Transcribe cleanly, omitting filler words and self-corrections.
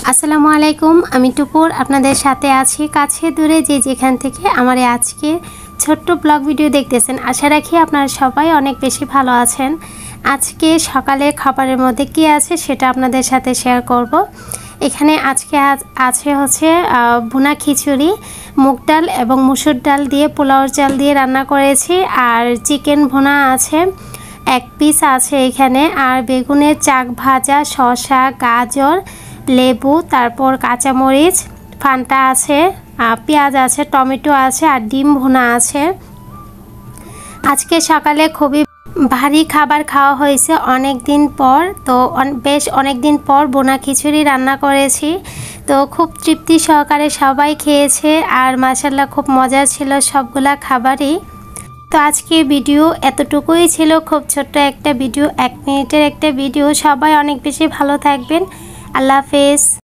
আসসালামু আলাইকুম, আমি টুপুর আপনাদের সাথে আছি কাছে দূরে যে যেখান থেকে আমার আজকে ছোট্ট ব্লগ ভিডিও দেখতেছেন। আশা রাখি আপনারা সবাই অনেক বেশি ভালো আছেন। আজকে সকালে খাবারের মধ্যে কি আছে সেটা আপনাদের সাথে শেয়ার করব। এখানে আজকে আছে হচ্ছে ভুনা খিচুড়ি, মুগ ডাল এবং মুসুর ডাল দিয়ে পোলাওর চাল দিয়ে রান্না করেছি, আর চিকেন ভুনা আছে, এক পিস আছে এখানে, আর বেগুনের চাক ভাজা, শসা, গাজর, লেবু, তারপর কাঁচামরিচ, ফান্টা আছে, পেঁয়াজ আছে, টমেটো আছে, আর ডিম ভুনা আছে। আজকে সকালে খুবই ভারী খাবার খাওয়া হয়েছে অনেক দিন পর, তো বেশ অনেক দিন পর ভুনা খিচুড়ি রান্না করেছি, তো খুব তৃপ্তি সহকারে সবাই খেয়েছে, আর মাশাআল্লাহ খুব মজা ছিল সবগুলা খাবারই। তো আজকে ভিডিও এতটুকুই ছিল, খুব ছোট্ট একটা ভিডিও, 1 মিনিটের একটা ভিডিও। সবাই অনেক বেশি ভালো থাকবেন। আল্লাহ হাফেজ।